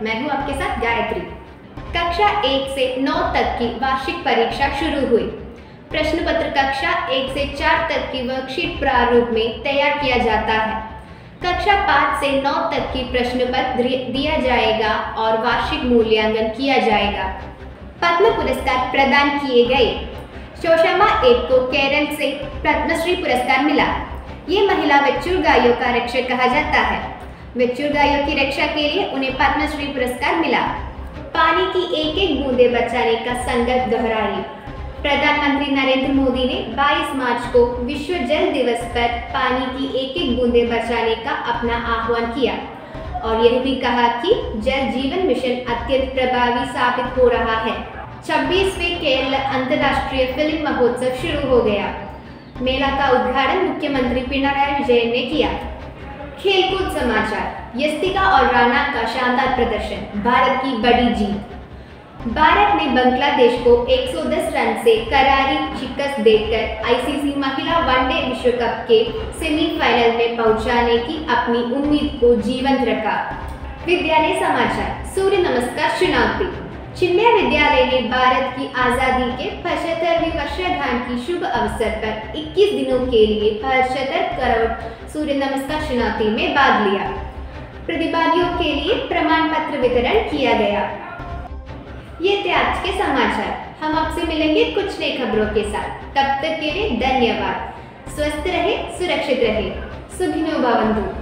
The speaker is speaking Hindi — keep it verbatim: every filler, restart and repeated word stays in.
मैं हूं आपके साथ गायत्री। कक्षा एक से नौ तक की वार्षिक परीक्षा शुरू हुई। प्रश्न पत्र कक्षा एक से चार तक की वर्कशीट प्रारूप में तैयार किया जाता है। कक्षा पाँच से नौ तक की प्रश्न पत्र दिया जाएगा और वार्षिक मूल्यांकन किया जाएगा। पद्म पुरस्कार प्रदान किए गए। शोशामा एक को केरल से पद्मश्री पुरस्कार मिला। ये महिला बच्चू गायों का रक्षक कहा जाता है। बच्चू गायों की रक्षा के लिए उन्हें पद्मश्री पुरस्कार मिला। पानी की एक एक बूंदे बचाने का संकल्प दोहराई। प्रधानमंत्री नरेंद्र मोदी ने बाईस मार्च को विश्व जल दिवस पर पानी की एक एक बूंदे बचाने का अपना आह्वान किया और यह भी कहा कि जल जीवन मिशन अत्यंत प्रभावी साबित हो रहा है। छब्बीसवें केरल अंतर्राष्ट्रीय फिल्म महोत्सव शुरू हो गया। मेला का उद्घाटन मुख्यमंत्री पिनराई विजयन ने किया। खेलकूद समाचार। यस्तिका और राणा का शानदार प्रदर्शन, भारत की बड़ी जीत। भारत ने बांग्लादेश को एक सौ दस रन से करारी शिकस्त देकर आईसीसी महिला वनडे विश्व कप के सेमीफाइनल में पहुंचाने की अपनी उम्मीद को जीवंत रखा। विद्यालय समाचार। सूर्य नमस्कार चुनौती। चिन्मय विद्यालय ने भारत की आज़ादी के पचहत्तरवीं वर्षगांठ की शुभ अवसर पर इक्कीस दिनों के लिए पचहत्तर करोड़ सूर्य नमस्कार चुनौती में भाग लिया। प्रतिभागियों के लिए प्रमाण पत्र वितरण किया गया। ये थे आज के समाचार। हम आपसे मिलेंगे कुछ नई खबरों के साथ। तब तक के लिए धन्यवाद। स्वस्थ रहे, सुरक्षित रहे। सुखिनो भवन्तु।